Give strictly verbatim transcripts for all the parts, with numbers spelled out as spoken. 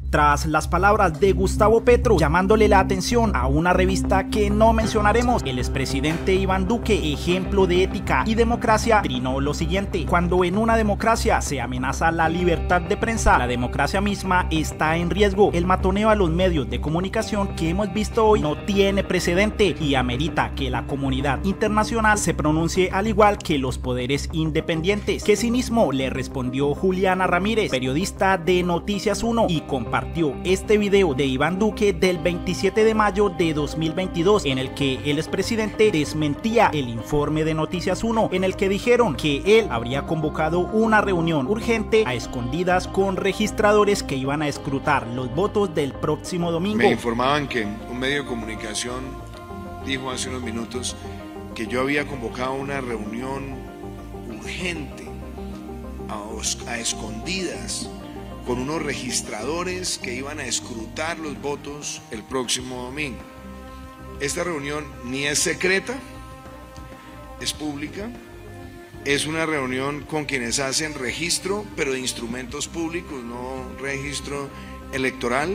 Tras las palabras de Gustavo Petro llamándole la atención a una revista que no mencionaremos, el expresidente Iván Duque, ejemplo de ética y democracia, trinó lo siguiente: cuando en una democracia se amenaza la libertad de prensa, la democracia misma está en riesgo. El matoneo a los medios de comunicación que hemos visto hoy no tiene precedente y amerita que la comunidad internacional se pronuncie al igual que los poderes independientes. ¿Qué cinismo?, le respondió Juliana Ramírez, periodista de Noticias uno, y compartió este video de Iván Duque del veintisiete de mayo de dos mil veintidós, en el que el expresidente desmentía el informe de Noticias uno, en el que dijeron que él habría convocado una reunión urgente a escondidas con registradores que iban a escrutar los votos del próximo domingo. Me informaban que un medio de comunicación dijo hace unos minutos que yo había convocado una reunión urgente a, a escondidas con unos registradores que iban a escrutar los votos el próximo domingo. Esta reunión ni es secreta, es pública, es una reunión con quienes hacen registro, pero de instrumentos públicos, no registro electoral,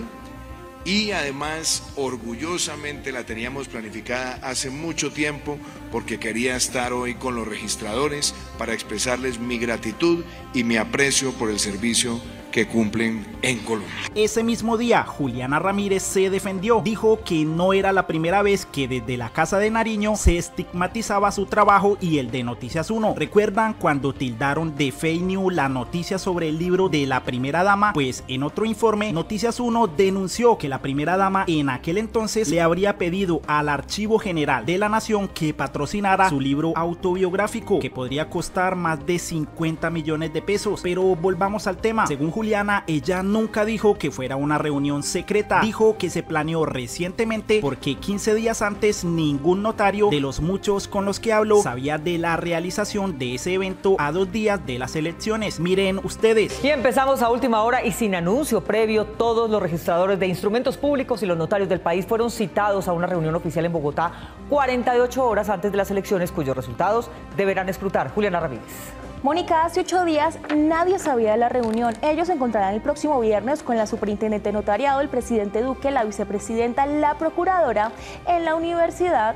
y además orgullosamente la teníamos planificada hace mucho tiempo porque quería estar hoy con los registradores para expresarles mi gratitud y mi aprecio por el servicio que cumplen en Colombia. Ese mismo día, Juliana Ramírez se defendió, dijo que no era la primera vez que desde la Casa de Nariño se estigmatizaba su trabajo y el de Noticias uno. ¿Recuerdan cuando tildaron de fake news la noticia sobre el libro de la primera dama? Pues en otro informe, Noticias uno denunció que la primera dama en aquel entonces le habría pedido al Archivo General de la Nación que patrocinara su libro autobiográfico, que podría costar más de cincuenta millones de pesos. Pero volvamos al tema. Según Juliana Juliana, ella nunca dijo que fuera una reunión secreta, dijo que se planeó recientemente porque quince días antes ningún notario de los muchos con los que habló sabía de la realización de ese evento a dos días de las elecciones. Miren ustedes. Y empezamos a última hora y sin anuncio previo, todos los registradores de instrumentos públicos y los notarios del país fueron citados a una reunión oficial en Bogotá cuarenta y ocho horas antes de las elecciones, cuyos resultados deberán escrutar. Juliana Ramírez. Mónica, hace ocho días nadie sabía de la reunión. Ellos se encontrarán el próximo viernes con la superintendente de notariado, el presidente Duque, la vicepresidenta, la procuradora en la universidad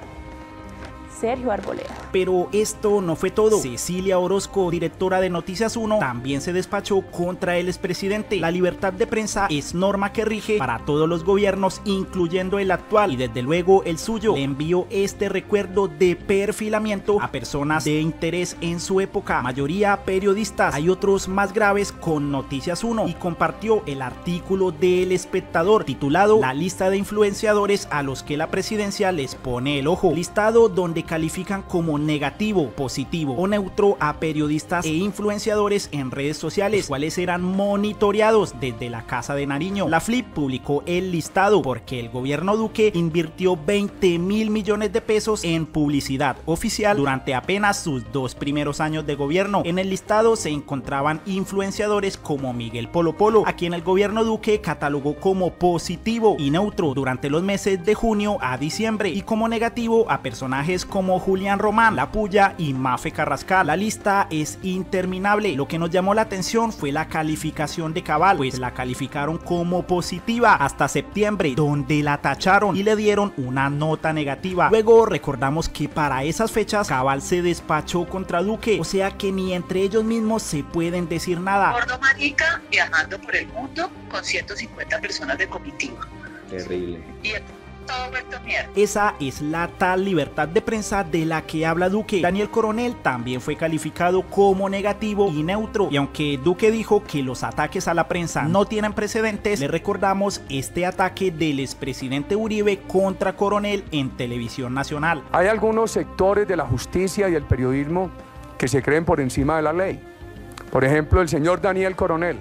Sergio Arboleda. Pero esto no fue todo. Cecilia Orozco, directora de Noticias uno, también se despachó contra el expresidente. La libertad de prensa es norma que rige para todos los gobiernos, incluyendo el actual, y desde luego el suyo. Le envió este recuerdo de perfilamiento a personas de interés en su época, mayoría periodistas. Hay otros más graves con Noticias uno, y compartió el artículo del Espectador titulado "La lista de influenciadores a los que la presidencia les pone el ojo", listado donde califican como negativo, positivo o neutro a periodistas e influenciadores en redes sociales, cuales eran monitoreados desde la Casa de Nariño. La F L I P publicó el listado porque el gobierno Duque invirtió veinte mil millones de pesos en publicidad oficial durante apenas sus dos primeros años de gobierno. En el listado se encontraban influenciadores como Miguel Polo Polo, a quien el gobierno Duque catalogó como positivo y neutro durante los meses de junio a diciembre, y como negativo a personajes como como Julián Román, La Puya y Mafe Carrascal. La lista es interminable. Lo que nos llamó la atención fue la calificación de Cabal, pues la calificaron como positiva hasta septiembre, donde la tacharon y le dieron una nota negativa. Luego recordamos que para esas fechas Cabal se despachó contra Duque, o sea que ni entre ellos mismos se pueden decir nada. Gordo marica viajando por el mundo con ciento cincuenta personas de comitiva. Terrible. Y todo vuelto mierda. Esa es la tal libertad de prensa de la que habla Duque. Daniel Coronel también fue calificado como negativo y neutro, y aunque Duque dijo que los ataques a la prensa no tienen precedentes, le recordamos este ataque del expresidente Uribe contra Coronel en Televisión Nacional. Hay algunos sectores de la justicia y el periodismo que se creen por encima de la ley. Por ejemplo, el señor Daniel Coronel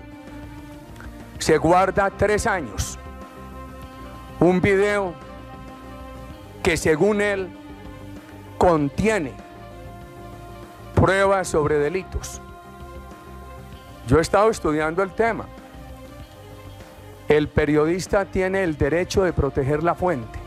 se guarda tres años un video que según él contiene pruebas sobre delitos. Yo he estado estudiando el tema. El periodista tiene el derecho de proteger la fuente,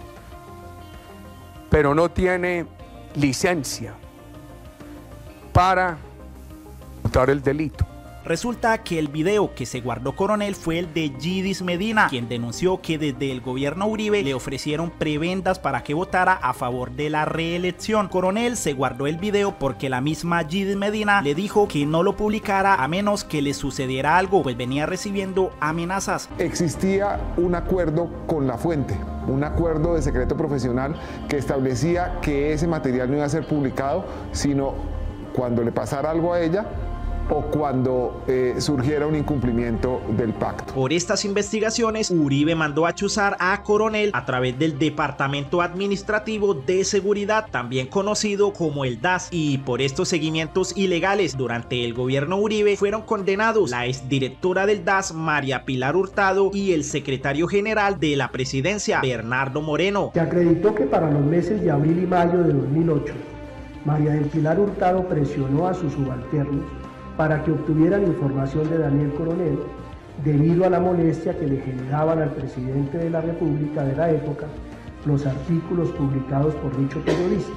pero no tiene licencia para ocultar el delito. Resulta que el video que se guardó Coronel fue el de Yidis Medina, quien denunció que desde el gobierno Uribe le ofrecieron prebendas para que votara a favor de la reelección. Coronel se guardó el video porque la misma Yidis Medina le dijo que no lo publicara a menos que le sucediera algo, pues venía recibiendo amenazas. Existía un acuerdo con la fuente, un acuerdo de secreto profesional que establecía que ese material no iba a ser publicado, sino cuando le pasara algo a ella o cuando eh, surgiera un incumplimiento del pacto. Por estas investigaciones, Uribe mandó a chuzar a Coronel a través del Departamento Administrativo de Seguridad, también conocido como el D A S, y por estos seguimientos ilegales durante el gobierno Uribe fueron condenados la exdirectora del D A S, María Pilar Hurtado, y el secretario general de la presidencia, Bernardo Moreno. Se acreditó que para los meses de abril y mayo de dos mil ocho, María del Pilar Hurtado presionó a sus subalternos para que obtuvieran información de Daniel Coronel debido a la molestia que le generaban al presidente de la República de la época los artículos publicados por dicho periodista,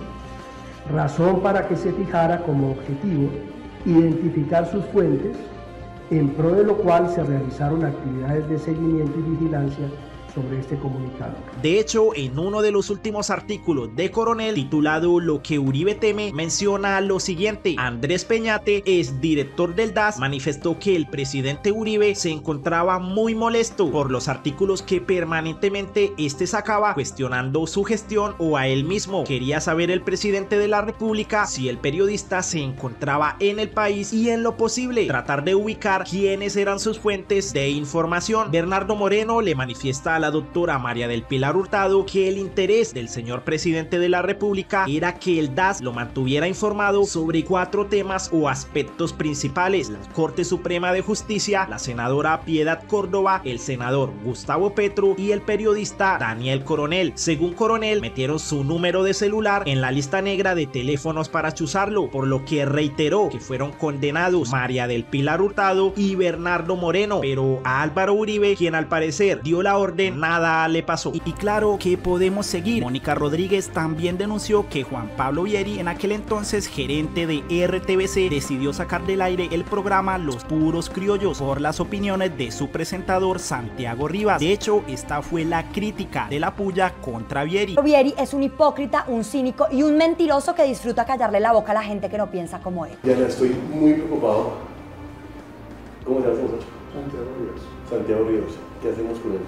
razón para que se fijara como objetivo identificar sus fuentes, en pro de lo cual se realizaron actividades de seguimiento y vigilancia sobre este comunicado. De hecho, en uno de los últimos artículos de Coronel, titulado Lo que Uribe teme, menciona lo siguiente: Andrés Peñate, ex director del D A S, manifestó que el presidente Uribe se encontraba muy molesto por los artículos que permanentemente este sacaba cuestionando su gestión o a él mismo. Quería saber el presidente de la República si el periodista se encontraba en el país y, en lo posible, tratar de ubicar quiénes eran sus fuentes de información. Bernardo Moreno le manifiesta a la doctora María del Pilar Hurtado que el interés del señor presidente de la República era que el D A S lo mantuviera informado sobre cuatro temas o aspectos principales: la Corte Suprema de Justicia, la senadora Piedad Córdoba, el senador Gustavo Petro y el periodista Daniel Coronel. Según Coronel, metieron su número de celular en la lista negra de teléfonos para chuzarlo, por lo que reiteró que fueron condenados María del Pilar Hurtado y Bernardo Moreno, pero a Álvaro Uribe, quien al parecer dio la orden, nada le pasó. Y, y claro que podemos seguir. Mónica Rodríguez también denunció que Juan Pablo Vieri, en aquel entonces gerente de R T V C, decidió sacar del aire el programa Los Puros Criollos por las opiniones de su presentador Santiago Rivas. De hecho, esta fue la crítica de la puya contra Vieri. Vieri es un hipócrita, un cínico y un mentiroso que disfruta callarle la boca a la gente que no piensa como él. Ya estoy muy preocupado. ¿Cómo se llama ese muchacho? Santiago Rivas. Santiago Rivas. ¿Qué hacemos con él?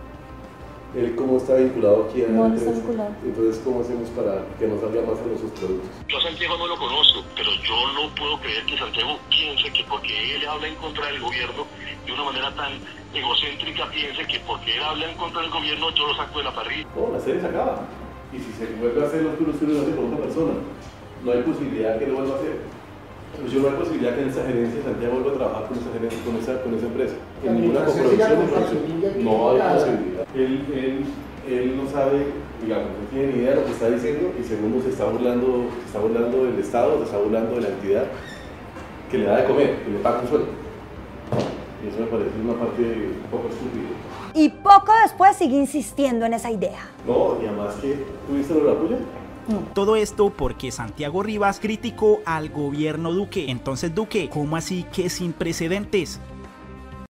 Él cómo está vinculado aquí a no, no está vinculado. Entonces, ¿cómo hacemos para que no salga más en nuestros productos? Yo a Santiago no lo conozco, pero yo no puedo creer que Santiago piense que porque él habla en contra del gobierno de una manera tan egocéntrica, piense que porque él habla en contra del gobierno yo lo saco de la parrilla. No, la serie se acaba. Y si se vuelve a hacer los puros puros con otra persona, no hay posibilidad que lo vuelva a hacer. Pues yo no hay posibilidad que en esa gerencia Santiago vuelva a trabajar con esa gerencia, con esa, con esa empresa. En ninguna coproducción de producción. No hay posibilidad. Él, él, él no sabe, digamos, no tiene ni idea de lo que está diciendo, y segundo, se está burlando, se está burlando del Estado, se está burlando de la entidad que le da de comer, que le paga un sueldo. Y eso me parece una parte un poco estúpida. Y poco después sigue insistiendo en esa idea. No, y además que, ¿tuviste lo de la puya? Todo esto porque Santiago Rivas criticó al gobierno Duque. Entonces, Duque, ¿cómo así que sin precedentes?